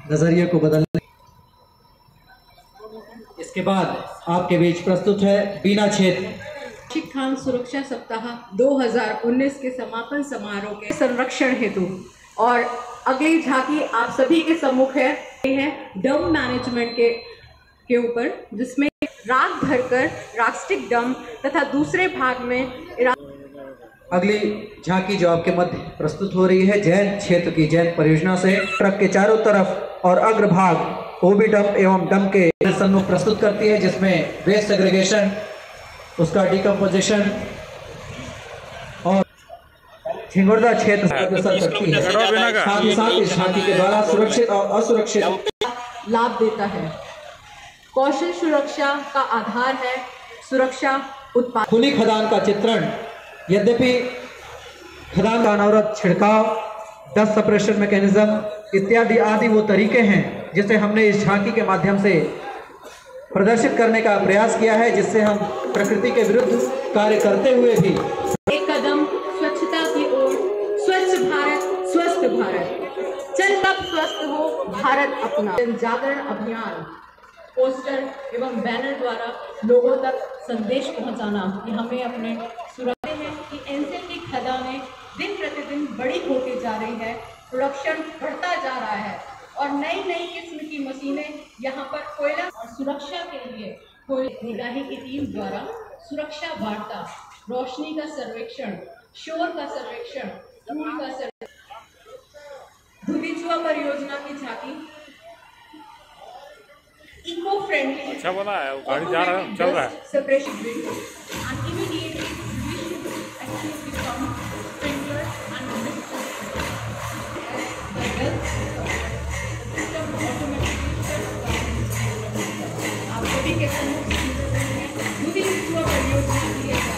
नजरिए को बदलने। इसके बाद आपके बीच प्रस्तुत है बीना क्षेत्र खान सुरक्षा सप्ताह 2019 के समापन समारोह के संरक्षण हेतु। और अगली झांकी आप सभी के सम्मुख है डम मैनेजमेंट के ऊपर, जिसमें राग भरकर रास्टिक डम तथा दूसरे भाग में अगली झांकी जो आपके मध्य प्रस्तुत हो रही है जैन क्षेत्र की जैन परियोजना से ट्रक के चारों तरफ और अग्रभाग ओबी डंप एवं डंप के सम्मुख प्रस्तुत करती है, जिसमें वेस्ट सेग्रीगेशन, उसका डिकम्पोजिशन और झिंगुरदा क्षेत्र अग्रसर करती है। साथ ही साथ इस झांकी के द्वारा सुरक्षित और असुरक्षित लाभ देता है। कौशल सुरक्षा का आधार है सुरक्षा उत्पाद। खुली खदान का चित्रण, यद्यपि खदान का अनवरत छिड़काव, डस्ट सप्रेशन मैकेनिज्म इत्यादि आदि वो तरीके हैं जिसे हमने इस झांकी के माध्यम से प्रदर्शित करने का प्रयास किया है, जिससे हम प्रकृति के विरुद्ध कार्य करते हुए भी एक कदम स्वच्छता की ओर। स्वच्छ भारत स्वस्थ भारत, चल तब स्वस्थ हो भारत अपना। जन जागरण अभियान, पोस्टर एवं बैनर द्वारा लोगों तक संदेश पहुंचाना कि हमें अपने सुरक्षा है कि एनसीएल की खदानें दिन प्रतिदिन बड़ी होती जा रही है, प्रोडक्शन बढ़ता जा रहा है और नई नई किस्म की मशीनें यहाँ पर कोयला और सुरक्षा के लिए निगरानी की टीम द्वारा सुरक्षा वार्ता, रोशनी का सर्वेक्षण, शोर का सर्वेक्षण, धूल का सर्वेक्षण। धुलीचुआ परियोजना की झांकी इको फ्रेंडली अच्छा बना है, वो गाड़ी जा रहा है, चल रहा है। Separation and immediately actually become sprinkler and आप सभी के सम्मुख धुलीचुआ परियोजना की जाती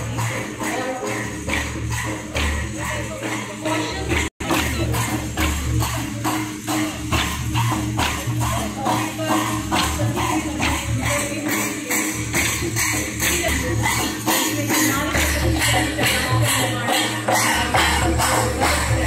और